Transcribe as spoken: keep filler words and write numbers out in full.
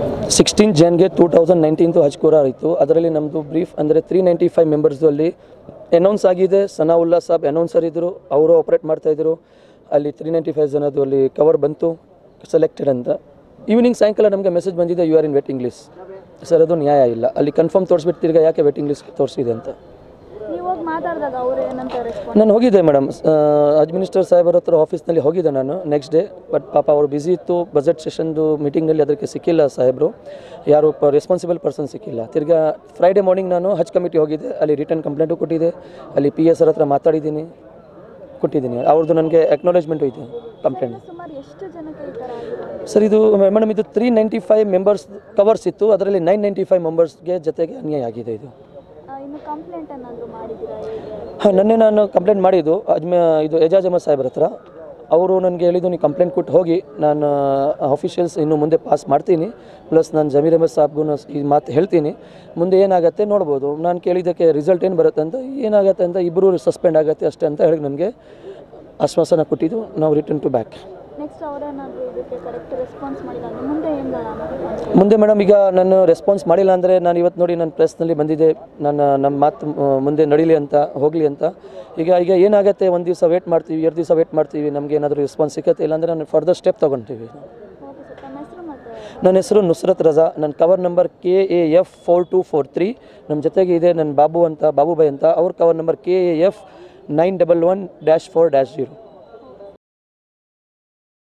Sixteen ಜನ್ಗೆ two thousand ನೈನ್ಟೀನ್ದು ಹಜ್ಕೋರ ಇತ್ತು. ಅದರಲ್ಲಿ ನಮ್ಮದು ಬ್ರೀಫ್ ಅಂದರೆ ತ್ರೀ ನೈಂಟಿ ಫೈವ್ ಮೆಂಬರ್ಸ್ದು ಅಲ್ಲಿ ಅನೌನ್ಸ್ ಆಗಿದೆ. ಸನಾವುಲ್ಲಾ ಸಾಬ್ ಅನೌನ್ಸರ್ ಇದ್ದರು, ಅವರು ಆಪ್ರೇಟ್ ಮಾಡ್ತಾಯಿದ್ರು. ಅಲ್ಲಿ ತ್ರೀ ನೈಂಟಿ ಫೈವ್ ಜನದ್ದು ಅಲ್ಲಿ ಕವರ್ ಬಂತು ಸೆಲೆಕ್ಟೆಡ್ ಅಂತ. ಈವ್ನಿಂಗ್ ಸಾಯಂಕಾಲ ನಮಗೆ ಮೆಸೇಜ್ ಬಂದಿದೆ, you are in waiting list. Sir ಅದು ನ್ಯಾಯ ಇಲ್ಲ. ಅಲ್ಲಿ ಕನ್ಫರ್ಮ್ ತೋರಿಸ್ಬಿಟ್ಟು ತಿರ್ಗಿ ಯಾಕೆ ವೇಟಿಂಗ್ ಲಿಸ್ಟ್ ತೋರಿಸಿದೆ ಅಂತ ನಾನು ಹೋಗಿದ್ದೆ ಮೇಡಮ್, ಹಜ್ ಮಿನಿಸ್ಟರ್ ಸಾಹೇಬರ ಹತ್ರ ಆಫೀಸ್ನಲ್ಲಿ ಹೋಗಿದ್ದೆ ನಾನು ನೆಕ್ಸ್ಟ್ ಡೇ. ಬಟ್ ಪಾಪ ಅವರು ಬ್ಯುಸಿ ಇತ್ತು, ಬಜೆಟ್ ಸೆಷನ್ದು ಮೀಟಿಂಗ್ನಲ್ಲಿ ಅದಕ್ಕೆ ಸಿಕ್ಕಿಲ್ಲ ಸಾಹೇಬರು, ಯಾರು ಪ ರೆಸ್ಪಾನ್ಸಿಬಲ್ ಪರ್ಸನ್ ಸಿಕ್ಕಿಲ್ಲ. ತಿರ್ಗಾ ಫ್ರೈಡೇ ಮಾರ್ನಿಂಗ್ ನಾನು ಹಜ್ ಕಮಿಟಿ ಹೋಗಿದ್ದೆ, ಅಲ್ಲಿ ರಿಟರ್ನ್ ಕಂಪ್ಲೇಂಟು ಕೊಟ್ಟಿದ್ದೆ, ಅಲ್ಲಿ ಪಿ ಎಸ್ ಅವ್ರ ಹತ್ರ ಮಾತಾಡಿದ್ದೀನಿ, ಕೊಟ್ಟಿದ್ದೀನಿ. ಅವ್ರದ್ದು ನನಗೆ ಅಕ್ನಾಲೇಜ್ಮೆಂಟು ಇದೆ ಕಂಪ್ಲೇಂಟ್. ಸರ್ ಇದು ಮೇಡಮ್ ಇದು three ninety five members covers ಇತ್ತು, ಅದರಲ್ಲಿ ನೈನ್ ನೈಂಟಿ ಫೈವ್ ಮೆಂಬರ್ಸ್ಗೆ ಜೊತೆಗೆ ಅನ್ಯಾಯ ಆಗಿದೆ. ಇದು ಹಾಂ ನನ್ನೆ ನಾನು ಕಂಪ್ಲೇಂಟ್ ಮಾಡಿದ್ದು ಅಜ್ಮೆ ಇದು ಎಜಾಜ್ ಅಹಮದ್ ಸಾಹೇಬ್ರ ಹತ್ರ. ಅವರು ನನಗೆ ಹೇಳಿದ್ದು ನೀವು ಕಂಪ್ಲೇಂಟ್ ಕೊಟ್ಟು ಹೋಗಿ, ನಾನು ಆಫೀಷಿಯಲ್ಸ್ ಇನ್ನು ಮುಂದೆ ಪಾಸ್ ಮಾಡ್ತೀನಿ, ಪ್ಲಸ್ ನಾನು ಜಮೀರ್ ಅಹಮದ್ ಸಾಬ್ಗೂ ಈ ಮಾತು ಹೇಳ್ತೀನಿ, ಮುಂದೆ ಏನಾಗುತ್ತೆ ನೋಡ್ಬೋದು. ನಾನು ಕೇಳಿದ್ದಕ್ಕೆ ರಿಸಲ್ಟ್ ಏನು ಬರುತ್ತೆ ಅಂತ, ಏನಾಗುತ್ತೆ ಅಂತ ಇಬ್ಬರು ಸಸ್ಪೆಂಡ್ ಆಗುತ್ತೆ ಅಷ್ಟೇ ಅಂತ ಹೇಳಿ ನನಗೆ ಆಶ್ವಾಸನ ಕೊಟ್ಟಿದ್ದು. ನಾವು ರಿಟರ್ನ್ ಟು ಬ್ಯಾಕ್. ಮುಂದೆ ಮೇಡಮ್ ಈಗ ನಾನು ರೆಸ್ಪಾನ್ಸ್ ಮಾಡಿಲ್ಲ ಅಂದರೆ ನಾನು ಇವತ್ತು ನೋಡಿ ನಾನು ಪ್ರೆಸ್ನಲ್ಲಿ ಬಂದಿದ್ದೆ, ನನ್ನ ನಮ್ಮ ಮಾತು ಮುಂದೆ ನಡೀಲಿ ಅಂತ, ಹೋಗಲಿ ಅಂತ. ಈಗ ಈಗ ಏನಾಗುತ್ತೆ, ಒಂದು ದಿವಸ ವೇಟ್ ಮಾಡ್ತೀವಿ, ಎರಡು ದಿವಸ ವೇಟ್ ಮಾಡ್ತೀವಿ, ನಮಗೆ ಏನಾದರೂ ರೆಸ್ಪಾನ್ಸ್ ಸಿಗುತ್ತೆ, ಇಲ್ಲಾಂದರೆ ನಾನು ಫರ್ದರ್ ಸ್ಟೆಪ್ ತೊಗೊಳ್ತೀವಿ. ನನ್ನ ಹೆಸರು ನುಸ್ರತ್ ರಜಾ, ನನ್ನ cover number K A F four two four three. ನಮ್ಮ ಜೊತೆಗೆ ಇದೆ ನನ್ನ ಬಾಬು ಅಂತ, ಬಾಬುಬಾಯ್ ಅಂತ, ಅವ್ರ cover number K A F nine double one dash four dash zero.